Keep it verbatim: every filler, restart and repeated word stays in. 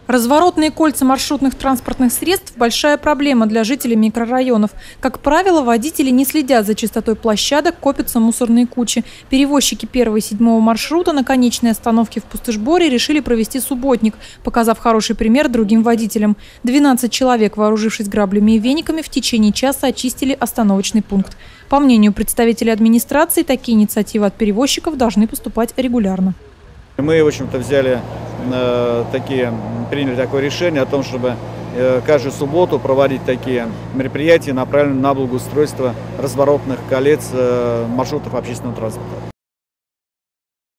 Разворотные кольца маршрутных транспортных средств – большая проблема для жителей микрорайонов. Как правило, водители не следят за чистотой площадок, копятся мусорные кучи. Перевозчики первого и седьмого маршрута на конечной остановке в Пустышборе решили провести субботник, показав хороший пример другим водителям. двенадцать человек, вооружившись граблями и вениками, в течение часа очистили остановочный пункт. По мнению представителей администрации, такие инициативы от перевозчиков должны поступать регулярно. Мы, в общем-то, взяли э, такие, приняли такое решение о том, чтобы э, каждую субботу проводить такие мероприятия, направленные на благоустройство разворотных колец э, маршрутов общественного транспорта.